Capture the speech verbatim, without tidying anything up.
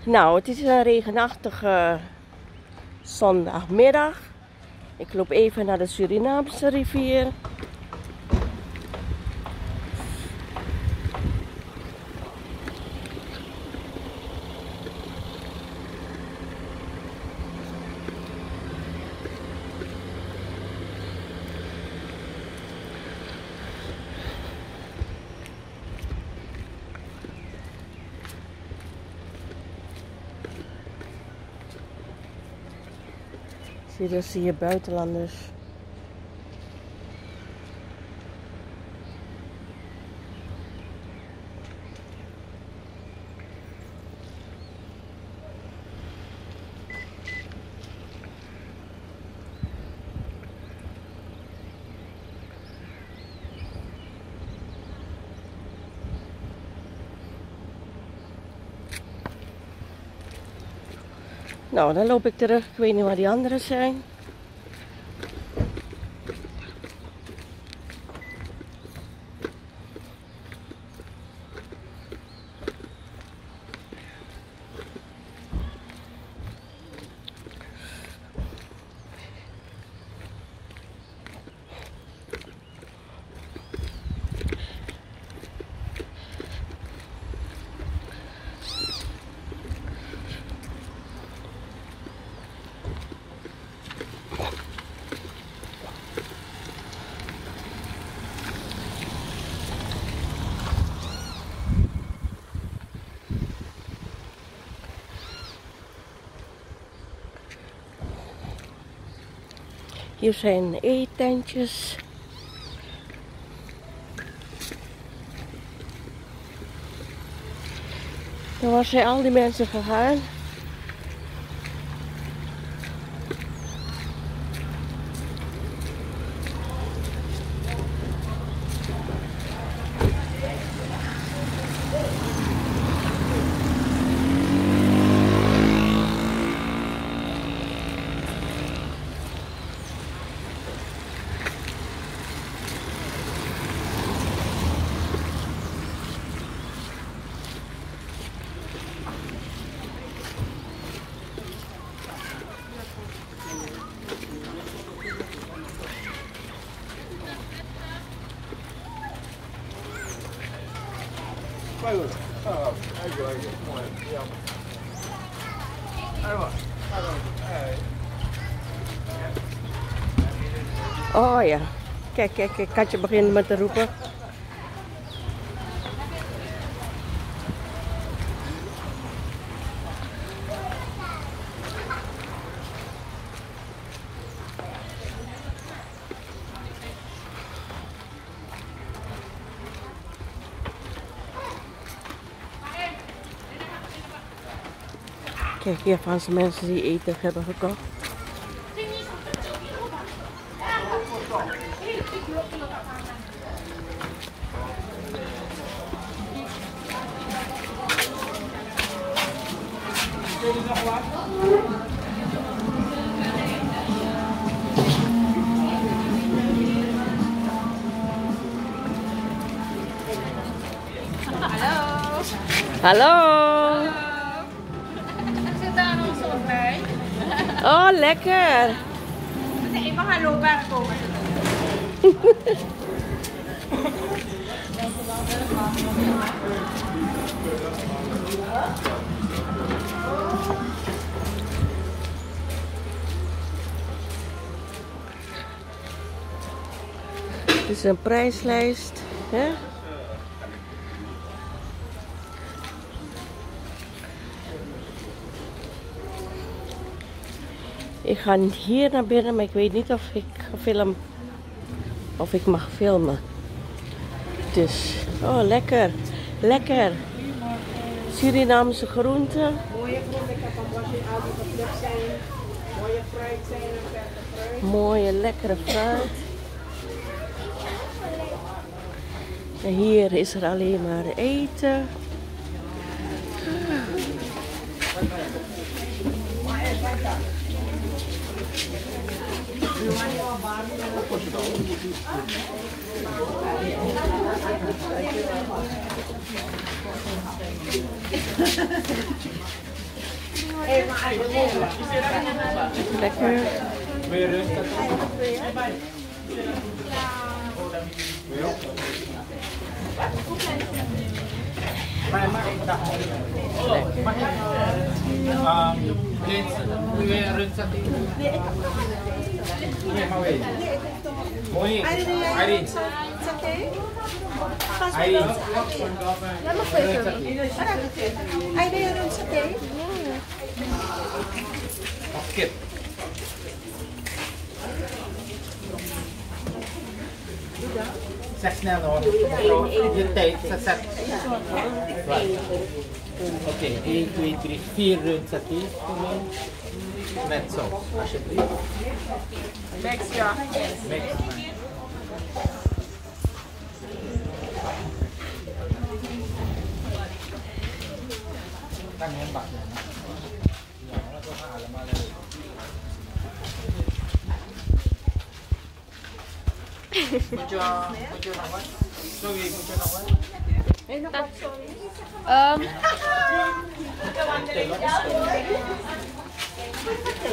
Nou, het is een regenachtige zondagmiddag. Ik loop even naar de Surinaamse rivier. Hier zie je buitenlanders. Nou, dan loop ik terug. Ik weet niet waar die anderen zijn. Hier zijn eetentjes. Dan waar zijn al die mensen gegaan? Oh ja, kijk, kijk, kijk, Katje begint met te roepen. Kijk, hier van ze mensen die eten hebben gekocht. Hallo. Hallo. Ik zit daar nog zo bij. Oh, lekker. Ik mag hallo komen. Dit is een prijslijst. Hè? Ik ga hier naar binnen, maar ik weet niet of ik ga filmen. Of ik mag filmen. Dus, oh lekker. Lekker. Surinaamse groenten. Mooie groenten, ik heb een bosje al die geplukt zijn. Mooie fruit zijn en verse fruit. Mooie, lekkere fruit. En hier is er alleen maar eten. Lekker. Irene. Laat me even. Ay, mayroon sa tape? Bakit? Set na, no? So, you take sa set. Right. Okay, one, two, three, four runt sa tea. Mezzo. Mix, ja. Mix. Tangan bak. Mucho, mucho naman. Sorry, mucho naman. Um,